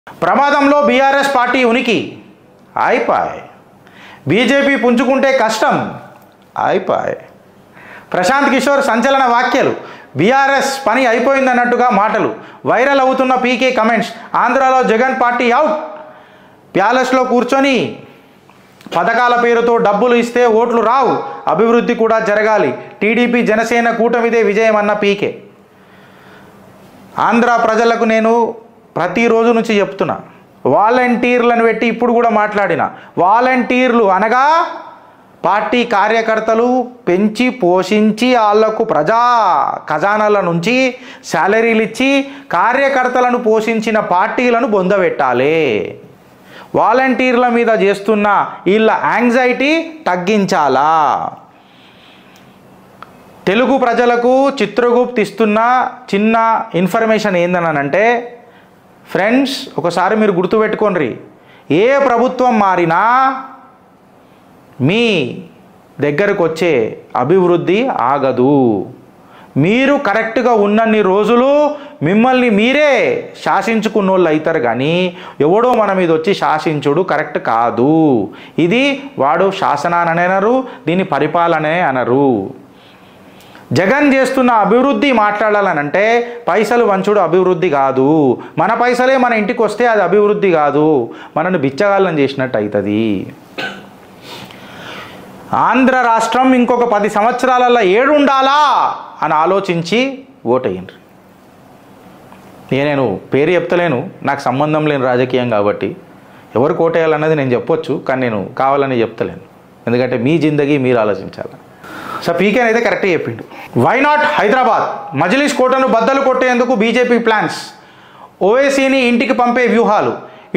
ప్రమాదంలో BRS party ఉనికి అయిపోయి, బీజేపీ పుంజుకుంటే కష్టం అయిపోయి. ప్రశాంత్ కిషోర్ సంచలన వ్యాఖ్యలు, బీఆర్ఎస్ పని అయిపోయిందన్నట్టుగా మాటలు, వైరల్ అవుతున్న పీకే కమెంట్స్. ఆంధ్రాలో జగన్ పార్టీ అవుట్, ప్యాలెస్లో కూర్చొని పథకాల పేరుతో డబ్బులు ఇస్తే ఓట్లు రావు, అభివృద్ధి కూడా జరగాలి, టీడీపీ జనసేన కూటమిదే విజయం అన్న పీకే. ఆంధ్ర ప్రజలకు నేను ప్రతిరోజు నుంచి చెప్తున్నా, వాలంటీర్లను పెట్టి ఇప్పుడు కూడా మాట్లాడిన, వాలంటీర్లు అనగా పార్టీ కార్యకర్తలు పెంచి పోషించి వాళ్లకు ప్రజా ఖజానాల నుంచి శాలరీలు ఇచ్చి కార్యకర్తలను పోషించిన పార్టీలను బొందబెట్టాలి. వాలంటీర్ల మీద చేస్తున్న వీళ్ళ యాంగ్జైటీ తగ్గించాలా. తెలుగు ప్రజలకు చిత్రగుప్త్ ఇస్తున్న చిన్న ఇన్ఫర్మేషన్ ఏందనంటే, ఫ్రెండ్స్ ఒకసారి మీరు గుర్తుపెట్టుకోండి, ఏ ప్రభుత్వం మారినా మీ దగ్గరకు వచ్చే అభివృద్ధి ఆగదు. మీరు కరెక్ట్గా ఉన్నన్ని రోజులు మిమ్మల్ని మీరే శాసించుకున్న వాళ్ళు అవుతారు, కానీ ఎవడో మన మీద వచ్చి శాసించుడు కరెక్ట్ కాదు. ఇది వాడు శాసనాన్ని అనరు, దీన్ని పరిపాలనే అనరు. జగన్ చేస్తున్న అభివృద్ధి మాట్లాడాలనంటే పైసలు వంచుడు అభివృద్ధి కాదు. మన పైసలే మన ఇంటికి వస్తే అది అభివృద్ధి కాదు, మనను బిచ్చగాళ్ళని చేసినట్టు అవుతుంది. ఆంధ్ర రాష్ట్రం ఇంకొక 10 సంవత్సరాలలో ఏడుండాలా అని ఆలోచించి ఓటేయండి. నేను పేరు చెప్తలేను, నాకు సంబంధం లేని రాజకీయం కాబట్టి ఎవరు ఓటేయాలన్నది నేను చెప్పొచ్చు, కానీ నేను కావాలని చెప్తలేను, ఎందుకంటే మీ జిందగీ మీరు ఆలోచించాలి. సో పీకే అయితే కరెక్ట్గా చెప్పిండు. వై నాట్ హైదరాబాద్, మజ్లిస్ కోటను బద్దలు కొట్టేందుకు బీజేపీ ప్లాన్స్, ఓవైసీని ఇంటికి పంపే వ్యూహాలు.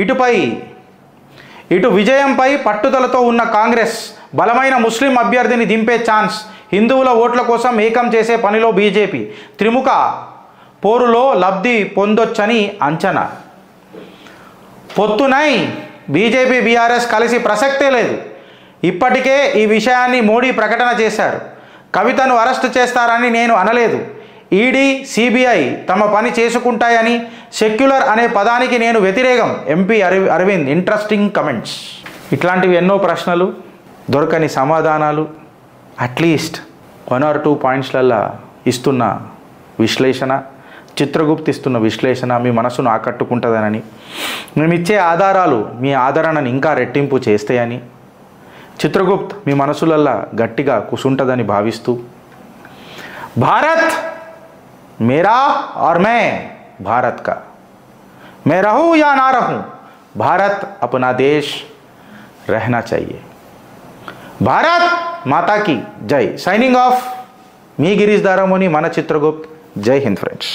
ఇటు విజయంపై పట్టుదలతో ఉన్న కాంగ్రెస్, బలమైన ముస్లిం అభ్యర్థిని దింపే ఛాన్స్, హిందువుల ఓట్ల కోసం ఏకం చేసే పనిలో బీజేపీ, త్రిముఖ పోరులో లబ్ధి పొందొచ్చని అంచనా. పొత్తునై బీజేపీ బీఆర్ఎస్ కలిసి ప్రసక్తే లేదు. ఇప్పటికే ఈ విషయాన్ని మోడీ ప్రకటన చేశారు. కవితను అరెస్టు చేస్తారని నేను అనలేదు. ఈడీ సిబిఐ తమ పని చేసుకుంటాయని, సెక్యులర్ అనే పదానికి నేను వ్యతిరేకం, ఎంపీ అరవింద్. Interesting comments. ఇట్లాంటివి ఎన్నో ప్రశ్నలు, దొరకని సమాధానాలు, అట్లీస్ట్ 1 or 2 పాయింట్స్లల్లో ఇస్తున్న విశ్లేషణ, చిత్రగుప్త్ ఇస్తున్న విశ్లేషణ మీ మనసును ఆకట్టుకుంటుందనని, మేము ఇచ్చే ఆధారాలు మీ ఆదరణను ఇంకా రెట్టింపు చేస్తాయని, చిత్రగుప్త్ మీ మనసులల్లా గట్టిగా కూసుంటుందని భావిస్తూ, భారత్ मेरा और मैं भारत का, मैं रहूं या ना रहूं, भारत अपना देश रहना चाहिए. भारत माता की जय. Signing off, me Girish Daramoni, मन चित्रगुप्त. जय हिंद फ्रेंड्स.